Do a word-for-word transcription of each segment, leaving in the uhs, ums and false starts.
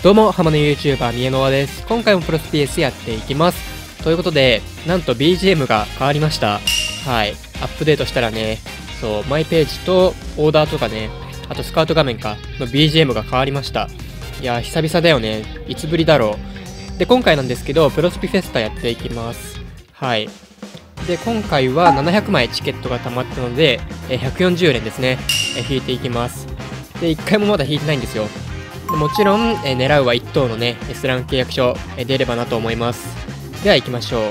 どうも、浜の YouTuber みえのわです。今回もプロスピーエスやっていきます。ということで、なんと ビージーエム が変わりました。はい。アップデートしたらね、そう、マイページとオーダーとかね、あとスカウト画面か、の ビージーエム が変わりました。いやー、久々だよね。いつぶりだろう。で、今回なんですけど、プロスピフェスタやっていきます。はい。で、今回はななひゃくまいチケットが溜まったので、ひゃくよんじゅうれんですね、え引いていきます。で、いっかいもまだ引いてないんですよ。もちろん、えー、狙うはいっ等のね エス ラン契約書、えー、出ればなと思います。では行きましょう。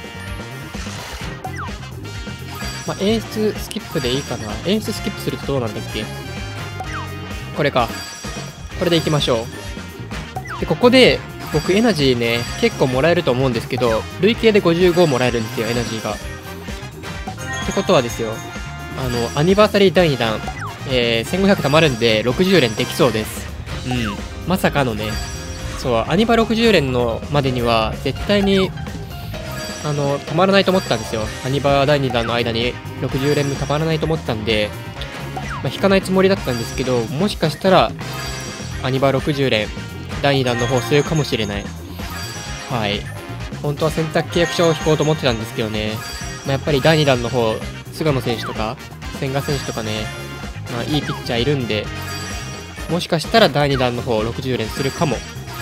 まあ、演出スキップでいいかな。演出スキップするとどうなんだっけ。これか。これで行きましょう。で、ここで僕エナジーね結構もらえると思うんですけど、累計でごじゅうごもらえるんですよ、エナジーが。ってことはですよ、あのアニバーサリーだいにだん、えー、せんごひゃく貯まるんでろくじゅうれんできそうです。うん、まさかのね、そう、アニバろくじゅうれんのまでには絶対にあのたまらないと思ったんですよ。アニバだいにだんの間にろくじゅうれんもたまらないと思ったんで、まあ、引かないつもりだったんですけど、もしかしたらアニバろくじゅうれんだいにだんの方するかもしれない。はい、本当は選択契約書を引こうと思ってたんですけどね、まあ、やっぱりだいにだんの方菅野選手とか千賀選手とかね、まあ、いいピッチャーいるんで、もしかしたらだいにだんの方ろくじゅうれんするかも。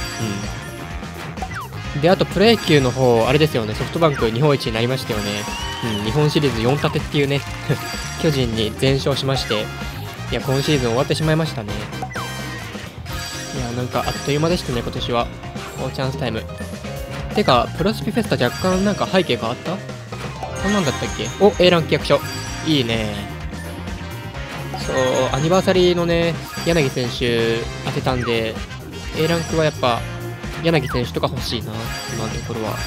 うん。で、あとプロ野球の方、あれですよね、ソフトバンク日本一になりましたよね。うん、日本シリーズよん立てっていうね、巨人に全勝しまして、いや、今シーズン終わってしまいましたね。いや、なんかあっという間でしたね、今年は。お、チャンスタイム。てか、プロスピフェスタ若干なんか背景変わった？こんなんだったっけ？お、A ラン契約書。いいね。そう、アニバーサリーのね、柳選手当てたんで、A ランクはやっぱ、柳選手とか欲しいな、今のところは。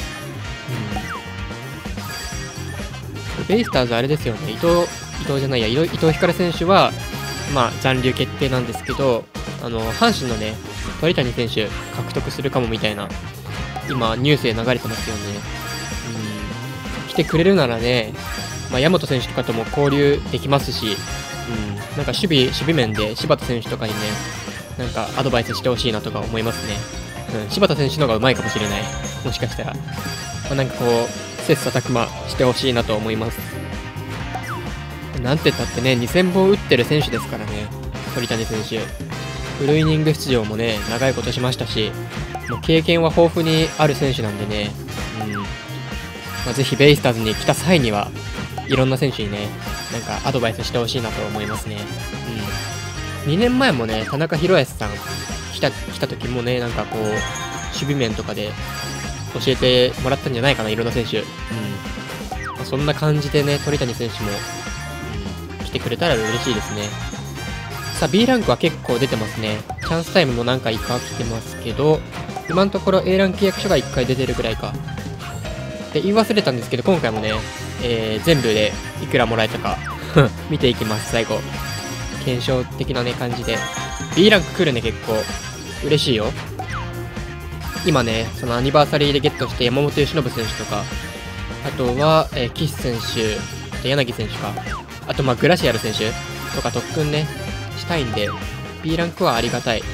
うん。ベイスターズあれですよね、伊藤、伊藤じゃないや、伊藤光選手は、まあ、残留決定なんですけど、あの、阪神のね、鳥谷選手、獲得するかもみたいな、今、ニュースで流れてますよね。うん。来てくれるならね、まあ、大和選手とかとも交流できますし、うん、なんか守備、守備面で柴田選手とかにね、なんかアドバイスしてほしいなとか思いますね。うん、柴田選手の方がうまいかもしれない。もしかしたら。まあ、なんかこう、切磋琢磨してほしいなと思います。なんて言ったってね、にせんぼん打ってる選手ですからね、鳥谷選手。フルイニング出場もね、長いことしましたし、もう経験は豊富にある選手なんでね、うんまあ、ぜひベイスターズに来た際には、いろんな選手にね、なんかアドバイスしてほしいなと思いますね。うん。にねんまえもね、田中宏康さん来た、来た時もね、なんかこう、守備面とかで教えてもらったんじゃないかな、いろんな選手。うん。まあ、そんな感じでね、鳥谷選手も、うん、来てくれたら嬉しいですね。さあ、B ランクは結構出てますね。チャンスタイムも何回か来てますけど、今のところ A ランク契約書がいっかい出てるぐらいか。で、言い忘れたんですけど、今回もね、えー、全部でいくらもらえたか見ていきます。最後検証的なね感じで B ランク来るね。結構嬉しいよ。今ね、そのアニバーサリーでゲットして山本由伸選手とか、あとは、えー、岸選手、あと柳選手か、あとまあグラシアル選手とか特訓ねしたいんで B ランクはありがたい。さ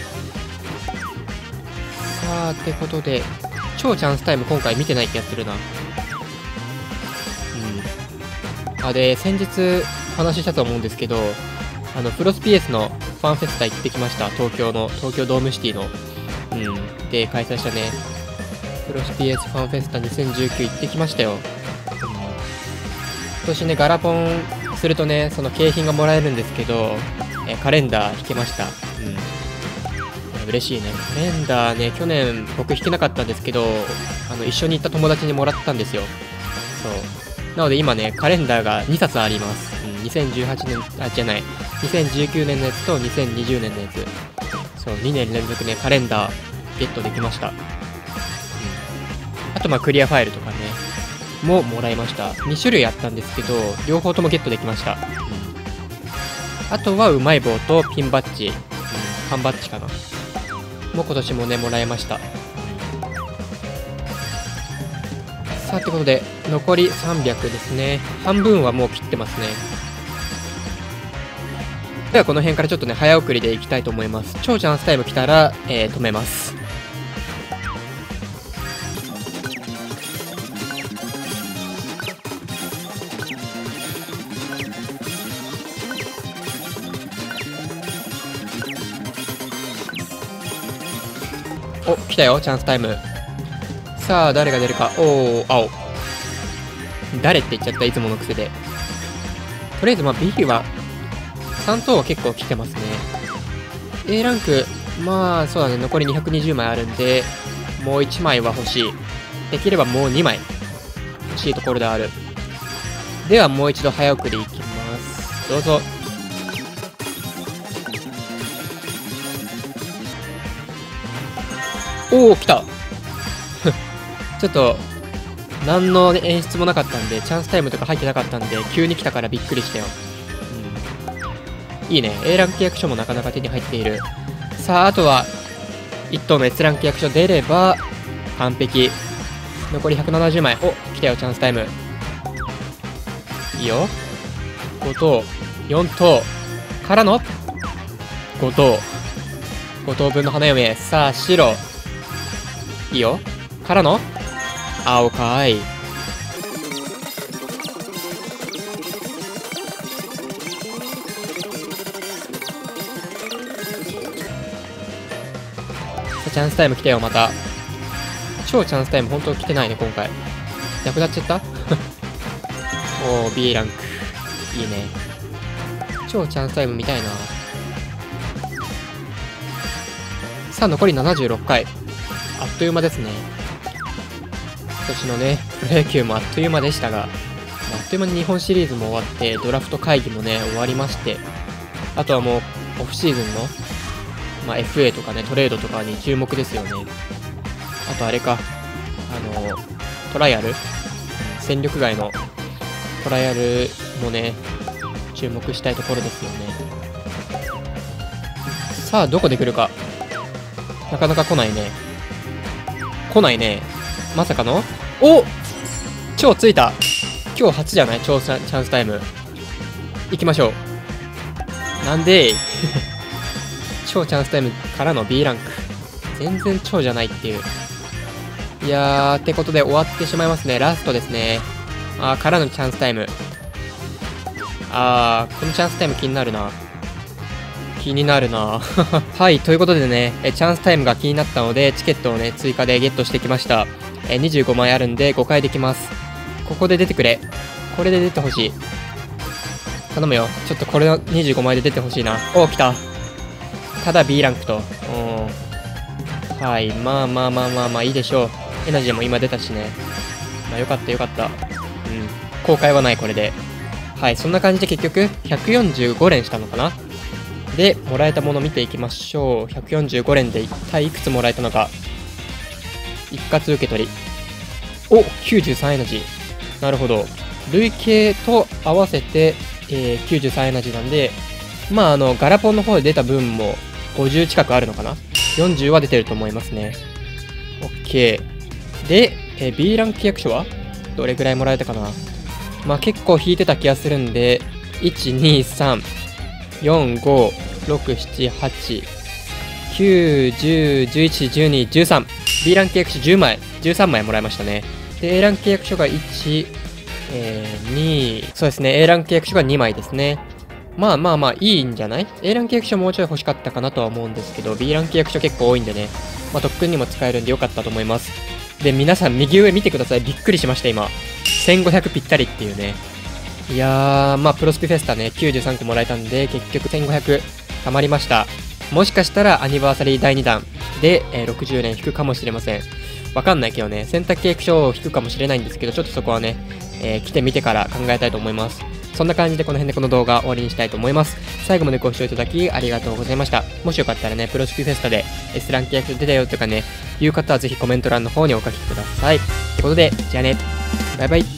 あ、ってことで超チャンスタイム今回見てない気がするな。あ、で、先日お話ししたと思うんですけど、あの、プロスピーエスのファンフェスタ行ってきました。東京の、東京ドームシティの、うん、で開催したね、プロスピーエスファンフェスタにせんじゅうきゅう行ってきましたよ。うん、今年ね、ガラポンするとね、その景品がもらえるんですけど、えカレンダー引けました。うん。嬉しいね。カレンダーね、去年僕引けなかったんですけど、あの、一緒に行った友達にもらったんですよ。そう。なので今ね、カレンダーがにさつあります。うん、にせんじゅうはちねん、あ、じゃない、にせんじゅうきゅうねんのやつとにせんにじゅうねんのやつ。そう、にねん連続ね、カレンダーゲットできました。うん、あとまあクリアファイルとかね、ももらいました。にしゅるいあったんですけど、両方ともゲットできました。うん、あとはうまい棒とピンバッジ、うん、缶バッジかな。もう今年もね、もらいました。さあ、ってことで、残りさんびゃくですね。半分はもう切ってますね。 ではこの辺からちょっとね、早送りでいきたいと思います。超チャンスタイム来たら、えー、止めます。お、来たよ、チャンスタイム。さあ、誰が出るか。おー、青。誰って言っちゃった、いつもの癖で。とりあえず、まあ、B は、さん等は結構来てますね。A ランク、まあ、そうだね、残りにひゃくにじゅうまいあるんで、もういちまいは欲しい。できればもうにまい欲しいところである。では、もう一度早送りいきます。どうぞ。おお、来たちょっと、何の演出もなかったんで、チャンスタイムとか入ってなかったんで、急に来たからびっくりしたよ。うん、いいね。A ラン契約書もなかなか手に入っている。さあ、あとは、いっ等の S ラン契約書出れば、完璧。残りひゃくななじゅうまい。お、来たよ、チャンスタイム。いいよ。ご等、よん等、からの、ご等。ご等分の花嫁。さあ、白。いいよ。からの青かい。チャンスタイム来たよ、また。超チャンスタイム、本当来てないね、今回。なくなっちゃったおー、B ランク。いいね。超チャンスタイム見たいな。さあ、残りななじゅうろっかい。あっという間ですね。今年のね、プロ野球もあっという間でしたが、あっという間に日本シリーズも終わって、ドラフト会議もね、終わりまして、あとはもう、オフシーズンの、まあ、エフエー とかね、トレードとかに注目ですよね。あとあれか、あの、トライアル戦力外のトライアルもね、注目したいところですよね。さあ、どこで来るか。なかなか来ないね。来ないね。まさかのお超ついた。今日初じゃない超チャンスタイム。行きましょう。なんで超チャンスタイムからの B ランク。全然超じゃないっていう。いやー、ってことで終わってしまいますね。ラストですね。あー、からのチャンスタイム。あー、このチャンスタイム気になるな。気になるなはい、ということでね、えチャンスタイムが気になったので、チケットをね、追加でゲットしてきました。えにじゅうごまいあるんでごかいできます。ここで出てくれ。これで出てほしい。頼むよ。ちょっとこれのにじゅうごまいで出てほしいな。おー、来た。ただ B ランクと。うん。はい、まあまあまあまあまあいいでしょう。エナジーも今出たしね。まあよかったよかった。うん。後悔はない、これで。はい、そんな感じで結局、ひゃくよんじゅうご連したのかな。で、もらえたもの見ていきましょう。ひゃくよんじゅうご連で一体いくつもらえたのか。一括受け取り。お !きゅうじゅうさんエナジー。なるほど。累計と合わせて、えー、きゅうじゅうさんエナジーなんで、まあ、あの、ガラポンの方で出た分もごじゅう近くあるのかな ?よんじゅう は出てると思いますね。OK。で、えー、B ランク契約書はどれぐらいもらえたかな。まあ、結構引いてた気がするんで、いち、に、さん、よん、ご、ろく、なな、はち、きゅう、じゅう、じゅういち、じゅうに、じゅうさん。B ランク契約書じゅうまい、じゅうさんまいもらいましたね。で、A ランク契約書がいち、えー、に、そうですね、A ランク契約書がにまいですね。まあまあまあ、いいんじゃない？ A ランク契約書もうちょい欲しかったかなとは思うんですけど、B ランク契約書結構多いんでね、まあ特訓にも使えるんでよかったと思います。で、皆さん右上見てください。びっくりしました、今。せんごひゃくぴったりっていうね。いやー、まあ、プロスピフェスタね、きゅうじゅうさんこもらえたんで、結局せんごひゃく貯まりました。もしかしたらアニバーサリーだいにだんで、えー、ろくじゅう連引くかもしれません。わかんないけどね、選択契約書を引くかもしれないんですけど、ちょっとそこはね、えー、来てみてから考えたいと思います。そんな感じでこの辺でこの動画終わりにしたいと思います。最後までご視聴いただきありがとうございました。もしよかったらね、プロスピフェスタで S ラン契約書出たよとかね、いう方はぜひコメント欄の方にお書きください。ってことで、じゃあね、バイバイ。